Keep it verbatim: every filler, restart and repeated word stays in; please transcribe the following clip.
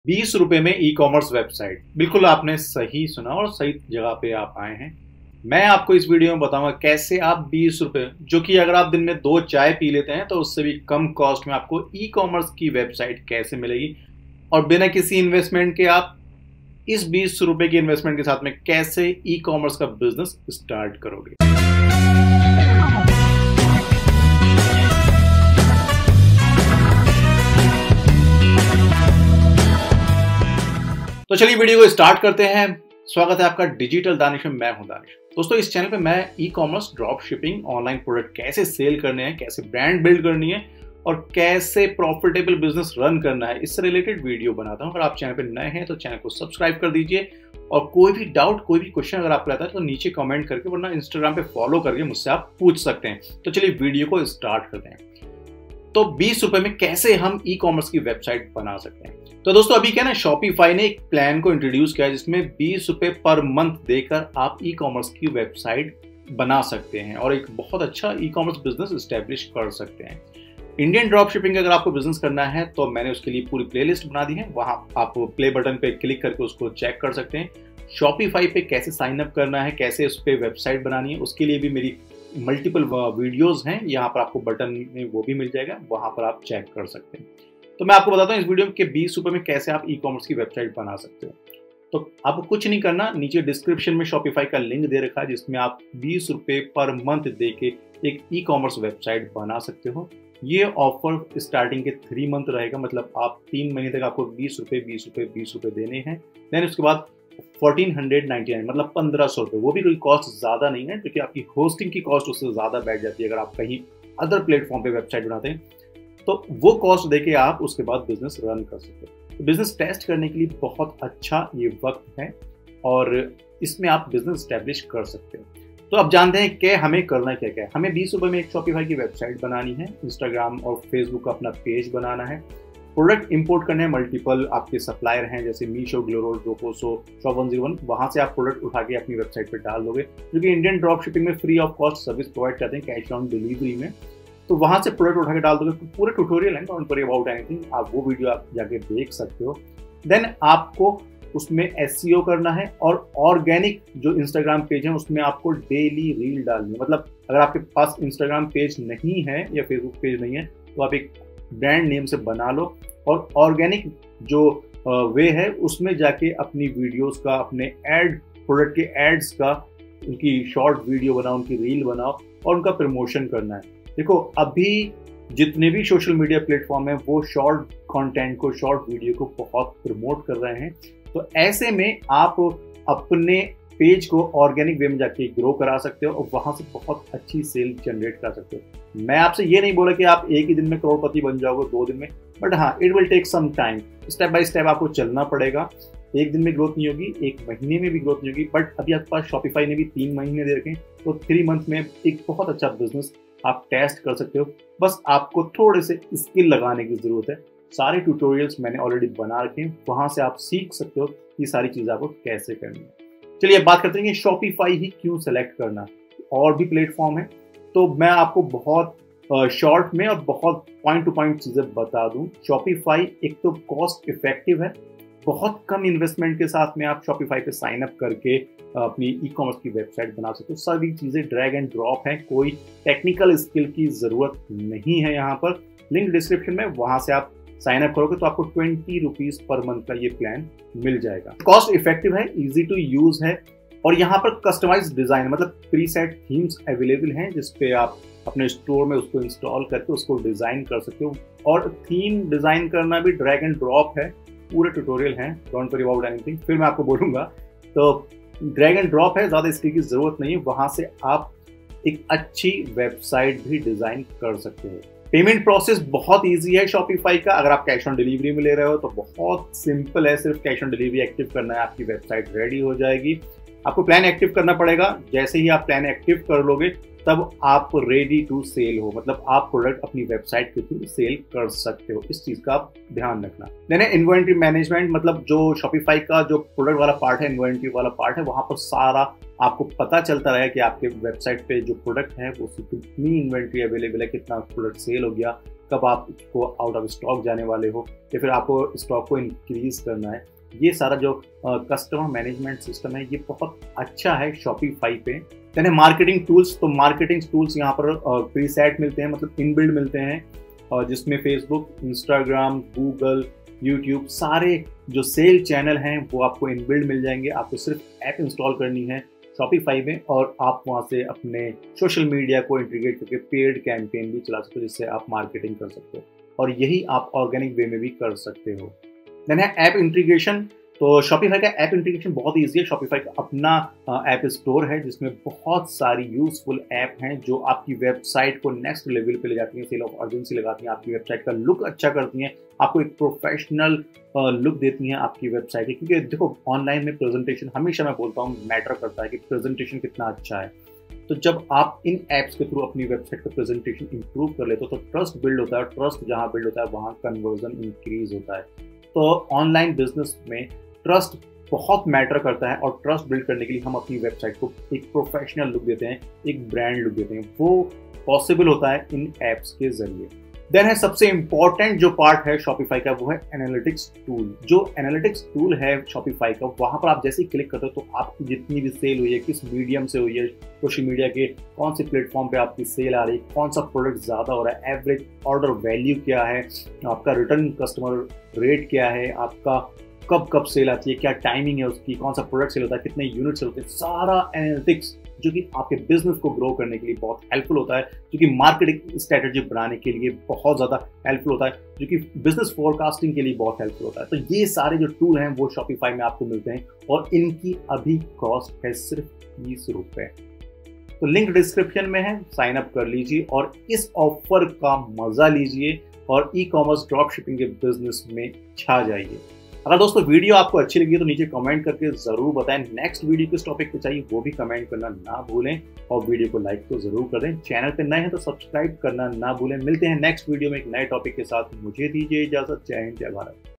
बीस रुपए में ई कॉमर्स वेबसाइट। बिल्कुल आपने सही सुना और सही जगह पे आप आए हैं। मैं आपको इस वीडियो में बताऊंगा कैसे आप बीस रुपए, जो कि अगर आप दिन में दो चाय पी लेते हैं तो उससे भी कम कॉस्ट में आपको ई कॉमर्स की वेबसाइट कैसे मिलेगी और बिना किसी इन्वेस्टमेंट के आप इस बीस रुपए की इन्वेस्टमेंट के साथ में कैसे ई कॉमर्स का बिजनेस स्टार्ट करोगे। तो चलिए वीडियो को स्टार्ट करते हैं। स्वागत है आपका डिजिटल दानिश में। मैं हूं दानिश। दोस्तों, इस चैनल पे मैं e commerce, drop shipping, online product कैसे सेल करने हैं, कैसे ब्रांड बिल्ड करनी है और कैसे प्रॉफिटेबल बिजनेस रन करना है, इससे रिलेटेड वीडियो बनाता हूं। अगर आप चैनल पे नए हैं तो चैनल को सब्सक्राइब कर दीजिए और कोई भी डाउट, कोई भी क्वेश्चन अगर आपको रहता है तो नीचे कमेंट करके, वरना इंस्टाग्राम पे फॉलो करके मुझसे आप पूछ सकते हैं। तो चलिए वीडियो को स्टार्ट करते हैं। तो बीस रुपए में कैसे हम ई कॉमर्स की वेबसाइट बना सकते हैं। तो दोस्तों, अभी क्या ना, शॉपिफाई ने एक प्लान को इंट्रोड्यूस किया है जिसमें बीस रुपए पर मंथ देकर आप ई कॉमर्स की वेबसाइट बना सकते हैं और एक बहुत अच्छा ई कॉमर्स बिजनेस एस्टेब्लिश कर सकते हैं। इंडियन ड्रॉप शिपिंग अगर आपको बिजनेस करना है तो मैंने उसके लिए पूरी प्लेलिस्ट बना दी है, वहां आप प्ले बटन पे क्लिक करके उसको चेक कर सकते हैं। शॉपिफाई पे कैसे साइन अप करना है, कैसे उस पर वेबसाइट बनानी है, उसके लिए भी मेरी मल्टीपल वीडियोस हैं। यहाँ पर आपको बटन में वो भी मिल जाएगा, वहां पर आप चेक कर सकते हैं। तो मैं आपको बताता हूँ इस वीडियो में कि बीस रुपए में कैसे आप ई कॉमर्स की वेबसाइट बना सकते हो। तो आपको कुछ नहीं करना, नीचे डिस्क्रिप्शन में शॉपिफाई का लिंक दे रखा है जिसमें आप बीस रुपए पर मंथ दे के एक ई कॉमर्स वेबसाइट बना सकते हो। ये ऑफर स्टार्टिंग के थ्री मंथ रहेगा, मतलब आप तीन महीने तक आपको बीस रुपए बीस रुपए बीस रुपए देने हैं। देन उसके बाद फोर्टीन हंड्रेड नाइन्टी नाइन, मतलब पंद्रह सौ रुपये, वो भी कोई कॉस्ट ज़्यादा नहीं है क्योंकि आपकी होस्टिंग की कॉस्ट उससे ज़्यादा बैठ जाती है अगर आप कहीं अदर प्लेटफॉर्म पे वेबसाइट बनाते हैं। तो वो कॉस्ट देके आप उसके बाद बिजनेस रन कर सकते हो। तो बिजनेस टेस्ट करने के लिए बहुत अच्छा ये वक्त है और इसमें आप बिजनेस स्टैब्लिश कर सकते हो। तो अब जानते हैं कि हमें करना क्या क्या है। हमें बीस रुपये में एक शॉपिफाई की वेबसाइट बनानी है, इंस्टाग्राम और फेसबुक का अपना पेज बनाना है, प्रोडक्ट इंपोर्ट करने हैं। मल्टीपल आपके सप्लायर हैं जैसे मीशो, ग्लोरोल, डोकोसो, शॉप वन ज़ीरो वन, वहाँ से आप प्रोडक्ट उठा के अपनी वेबसाइट पे डाल दोगे, क्योंकि इंडियन ड्रॉप शिपिंग में free of cost service provide करते हैं कैश ऑन डिलीवरी में। तो वहाँ से प्रोडक्ट उठा के डाल दोगे। तो पूरे ट्यूटोरियल है, डोंट वरी अबाउट एनीथिंग, आप वो वीडियो आप जाके देख सकते हो। देन आपको उसमें एसईओ करना है और ऑर्गेनिक जो इंस्टाग्राम पेज है उसमें आपको डेली रील डालनी है। मतलब अगर आपके पास इंस्टाग्राम पेज नहीं है या फेसबुक पेज नहीं है तो आप एक ब्रांड नेम से बना लो और ऑर्गेनिक जो वे है उसमें जाके अपनी वीडियोस का, अपने एड, प्रोडक्ट के एड्स का, उनकी शॉर्ट वीडियो बनाओ, उनकी रील बनाओ और उनका प्रमोशन करना है। देखो, अभी जितने भी सोशल मीडिया प्लेटफॉर्म है वो शॉर्ट कंटेंट को, शॉर्ट वीडियो को बहुत प्रमोट कर रहे हैं। तो ऐसे में आप अपने पेज को ऑर्गेनिक वे में जाके ग्रो करा सकते हो और वहां से बहुत अच्छी सेल जनरेट कर सकते हो। मैं आपसे ये नहीं बोला कि आप एक ही दिन में करोड़पति बन जाओगे, दो दिन में, बट हाँ, it will take some time. Step by step आपको चलना पड़ेगा। एक दिन में ग्रोथ नहीं होगी, एक महीने में भी ग्रोथ नहीं होगी, बट अभी आपके पास शॉपिफाई ने भी तीन महीने दे रखे, तो थ्री मंथ में एक बहुत अच्छा बिजनेस आप टेस्ट कर सकते हो। बस आपको थोड़े से स्किल लगाने की जरूरत है। सारे ट्यूटोरियल्स मैंने ऑलरेडी बना रखे हैं, वहां से आप सीख सकते हो कि सारी चीजें आपको कैसे करनी है। चलिए अब बात करते हैं कि शॉपिफाई ही क्यों सेलेक्ट करना। और भी प्लेटफॉर्म है, तो मैं आपको बहुत शॉर्ट में और बहुत पॉइंट टू पॉइंट चीजें बता दूं। शॉपिफाई एक तो कॉस्ट इफेक्टिव है, बहुत कम इन्वेस्टमेंट के साथ में आप शॉपिफाई पे साइन अप करके अपनी ई कॉमर्स की वेबसाइट बना सकते हो। सभी चीजें ड्रैग एंड ड्रॉप है, कोई टेक्निकल स्किल की जरूरत नहीं है। यहाँ पर लिंक डिस्क्रिप्शन में, वहां से आप साइन अप करोगे तो आपको ट्वेंटी रुपीज पर मंथ का ये प्लान मिल जाएगा। कॉस्ट इफेक्टिव है, इजी टू यूज है और यहाँ पर कस्टमाइज डिजाइन, मतलब प्रीसेट थीम्स अवेलेबल हैं जिसपे आप अपने स्टोर में उसको इंस्टॉल करके उसको डिजाइन कर सकते हो। और थीम डिजाइन करना भी ड्रैग एंड ड्रॉप है, पूरे ट्यूटोरियल हैं, डोंट वरी अबाउट एनीथिंग, फिर मैं आपको बोलूंगा। तो ड्रैग एंड ड्रॉप है, ज्यादा स्किल की जरूरत नहीं है। वहां से आप एक अच्छी वेबसाइट भी डिजाइन कर सकते हो। पेमेंट प्रोसेस बहुत इजी है शॉपिफाई का। अगर आप कैश ऑन डिलीवरी में ले रहे हो तो बहुत सिंपल है, सिर्फ कैश ऑन डिलीवरी एक्टिव करना है, आपकी वेबसाइट रेडी हो जाएगी। आपको प्लान एक्टिव करना पड़ेगा। जैसे ही आप प्लान एक्टिव कर लोगे तब आप रेडी टू सेल हो, मतलब आप प्रोडक्ट अपनी वेबसाइट के थ्रू सेल कर सकते हो। इस चीज का आप ध्यान रखना। देन इन्वेंट्री मैनेजमेंट, मतलब जो शॉपिफाई का जो प्रोडक्ट वाला पार्ट है, इन्वेंट्री वाला पार्ट है, वहां पर सारा आपको पता चलता रहे कि आपके वेबसाइट पे जो प्रोडक्ट है वो कितनी इन्वेंट्री अवेलेबल है, कितना प्रोडक्ट सेल हो गया, कब आप उसको आउट ऑफ स्टॉक जाने वाले हो या फिर आपको स्टॉक को इंक्रीज करना है। ये सारा जो कस्टमर मैनेजमेंट सिस्टम है ये बहुत अच्छा है शॉपिफाई पे। यानी मार्केटिंग टूल्स, तो मार्केटिंग टूल्स यहाँ पर प्रीसेट मिलते हैं, मतलब इनबिल्ड मिलते हैं, और जिसमें फेसबुक, इंस्टाग्राम, गूगल, यूट्यूब सारे जो सेल चैनल हैं वो आपको इनबिल्ड मिल जाएंगे। आपको सिर्फ ऐप इंस्टॉल करनी है शॉपिफाई में और आप वहाँ से अपने सोशल मीडिया को इंटीग्रेट करके पेड कैंपेन भी चला सकते हो, जिससे आप मार्केटिंग कर सकते हो, और यही आप ऑर्गेनिक वे में भी कर सकते हो। देन है ऐप इंटीग्रेशन। तो शॉपिफाई का ऐप इंटीग्रेशन बहुत ईजी है। शॉपिफाई का अपना ऐप स्टोर है जिसमें बहुत सारी यूजफुल ऐप हैं जो आपकी वेबसाइट को नेक्स्ट लेवल पे ले जाती हैं, सेल ऑफ अर्जेंसी लगाती हैं, आपकी वेबसाइट का लुक अच्छा करती हैं, आपको एक प्रोफेशनल लुक देती हैं आपकी वेबसाइट की। क्योंकि देखो ऑनलाइन में प्रेजेंटेशन, हमेशा मैं बोलता हूँ, मैटर करता है कि प्रेजेंटेशन कितना अच्छा है। तो जब आप इन ऐप्स के थ्रू अपनी वेबसाइट का प्रेजेंटेशन इंप्रूव कर लेते हो तो ट्रस्ट बिल्ड होता है, ट्रस्ट जहाँ बिल्ड होता है वहाँ कन्वर्जन इंक्रीज होता है। तो ऑनलाइन बिजनेस में ट्रस्ट बहुत मैटर करता है, और ट्रस्ट बिल्ड करने के लिए हम अपनी वेबसाइट को एक प्रोफेशनल लुक देते हैं, एक ब्रांड लुक देते हैं। वो पॉसिबल होता है इन एप्स के जरिए। देन है सबसे इंपॉर्टेंट जो पार्ट है शॉपिफाई का, वो है एनालिटिक्स टूल। जो एनालिटिक्स टूल है शॉपिफाई का, वहां पर आप जैसे ही क्लिक करते हो तो आपकी जितनी भी सेल हुई है, किस मीडियम से हुई है, सोशल मीडिया के कौन से प्लेटफॉर्म पे आपकी सेल आ रही है, कौन सा प्रोडक्ट ज्यादा हो रहा है, एवरेज ऑर्डर वैल्यू क्या है, आपका रिटर्न कस्टमर रेट क्या है, आपका कब कब सेल आती है, क्या टाइमिंग है उसकी, कौन सा प्रोडक्ट सेल होता है, कितने यूनिट सेल होते हैं, सारा एनालिटिक्स जो कि आपके बिजनेस को ग्रो करने के लिए बहुत हेल्पफुल होता है, जो कि मार्केटिंग स्ट्रेटेजी बनाने के लिए बहुत ज़्यादा हेल्पफुल होता है, जो कि बिजनेस फोरकास्टिंग के लिए बहुत हेल्पफुल होता है। तो ये सारे जो टूल हैं वो शॉपिफाई में आपको मिलते हैं, और इनकी अभी कॉस्ट है सिर्फ तीस रुपये। तो लिंक डिस्क्रिप्शन में है, साइन अप कर लीजिए और इस ऑफर का मजा लीजिए और ई कॉमर्स ड्रॉप शिपिंग के बिजनेस में छा जाइए। अगर दोस्तों वीडियो आपको अच्छी लगी तो नीचे कमेंट करके जरूर बताएं, नेक्स्ट वीडियो किस टॉपिक पे चाहिए वो भी कमेंट करना ना भूलें, और वीडियो को लाइक तो जरूर कर दें। चैनल पे नए हैं तो सब्सक्राइब करना ना भूलें। मिलते हैं नेक्स्ट वीडियो में एक नए टॉपिक के साथ। मुझे दीजिए इजाजत। जय हिंद, जय भारत।